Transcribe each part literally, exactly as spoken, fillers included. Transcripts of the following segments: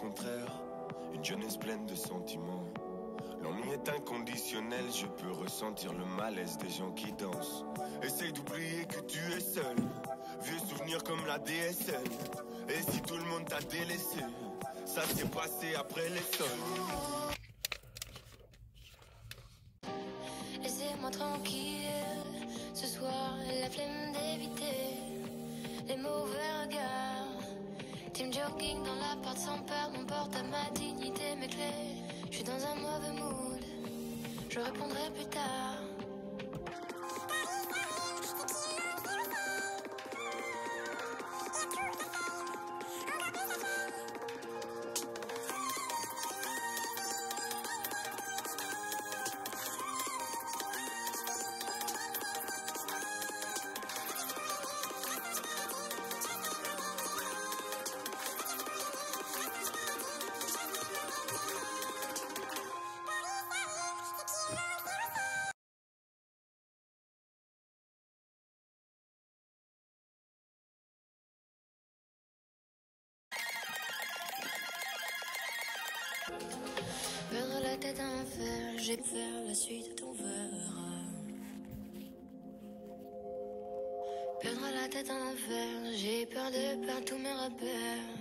contraire, une jeunesse pleine de sentiments. L'ennui est inconditionnel, je peux ressentir le malaise des gens qui dansent. Essaye d'oublier que tu es seul, vieux souvenirs comme la D S L. Et si tout le monde t'a délaissé, ça s'est passé après les sols. Laissez-moi tranquille, ce soir la flemme d'éviter les mauvais regards. Team jogging dans l'appart sans peur, mon porte à ma dignité, mes clés. Je suis dans un mauvais mood, je répondrai plus tard. Perdre la tête à un fer, j'ai faire la suite de ton verre. Perdre la tête à l'enfer, j'ai peur de perdre tous mes repères.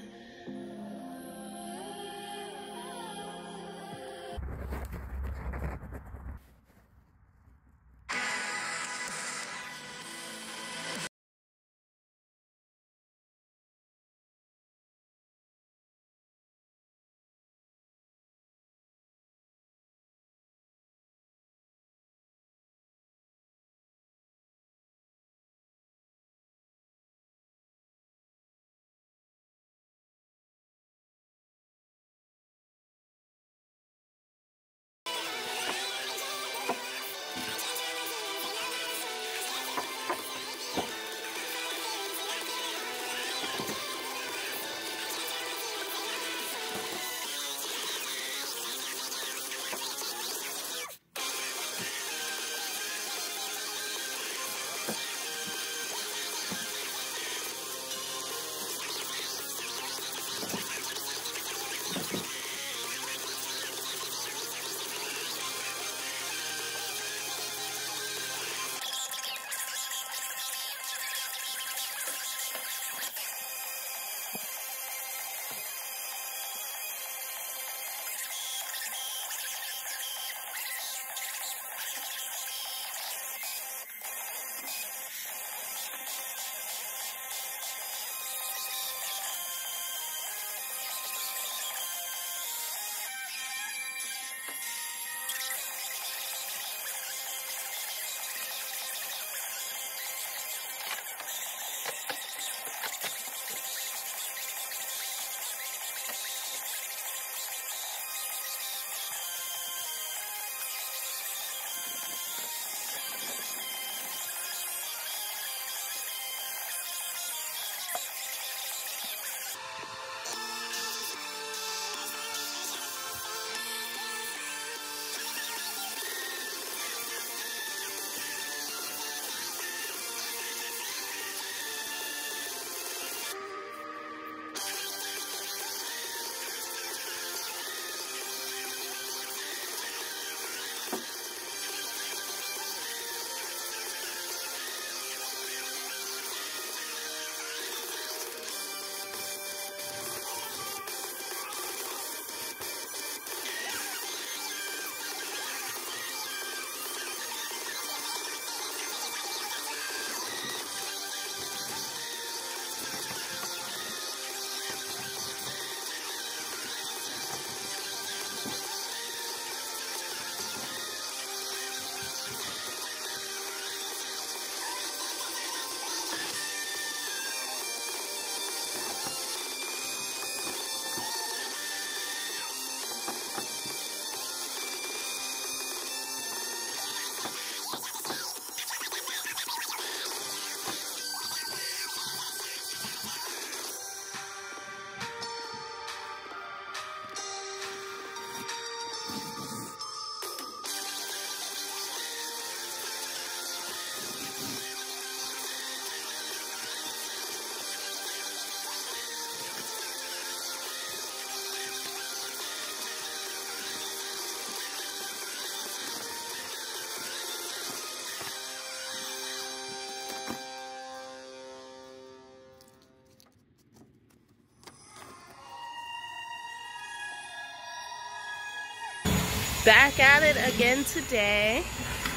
Back at it again today.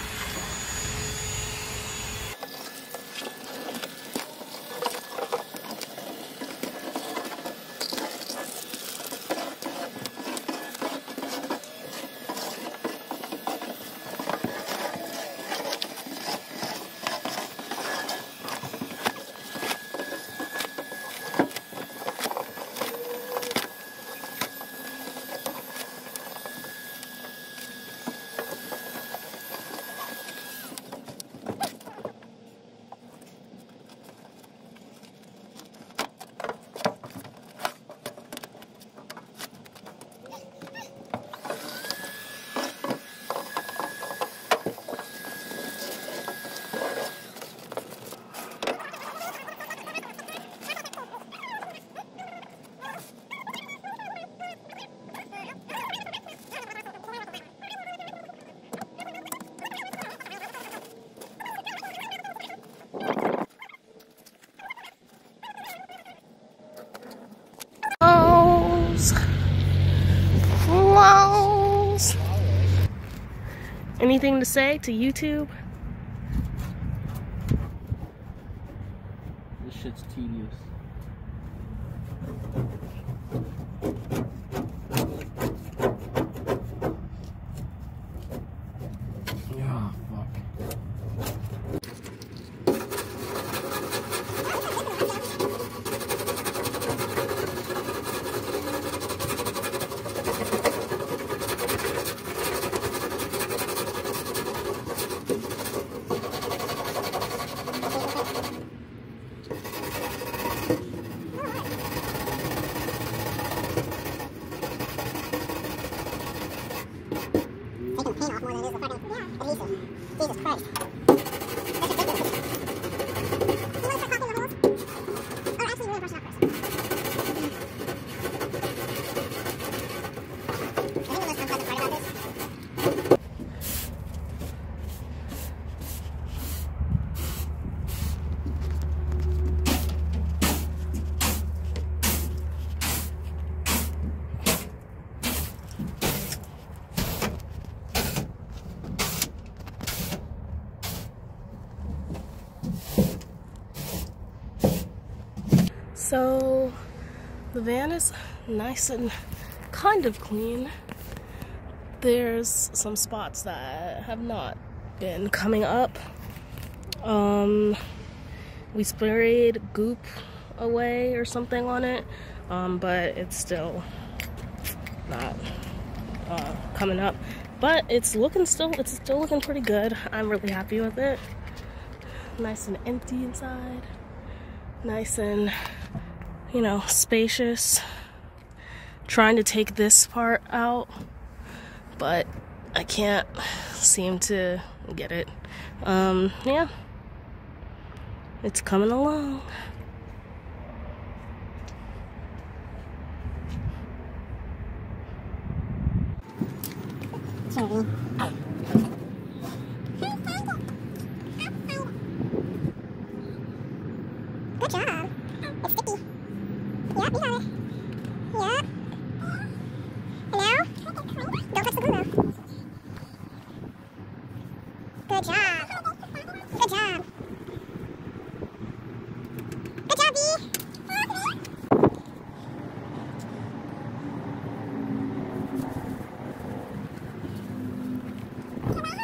Anything to say to YouTube? This shit's tedious. Oh, fuck. Jesus Christ. So the van is nice and kind of clean. There's some spots that have not been coming up. Um, we sprayed goop away or something on it, um, but it's still not uh, coming up. But it's looking still, it's still looking pretty good. I'm really happy with it. Nice and empty inside. Nice and, you know, spacious. Trying to take this part out, but I can't seem to get it. Um, yeah. It's coming along. Sorry. Good job. It's sticky. Yep, you got it. Yep. Hello? Don't touch the glue though. Good job. Good job. Good job, B. Come on.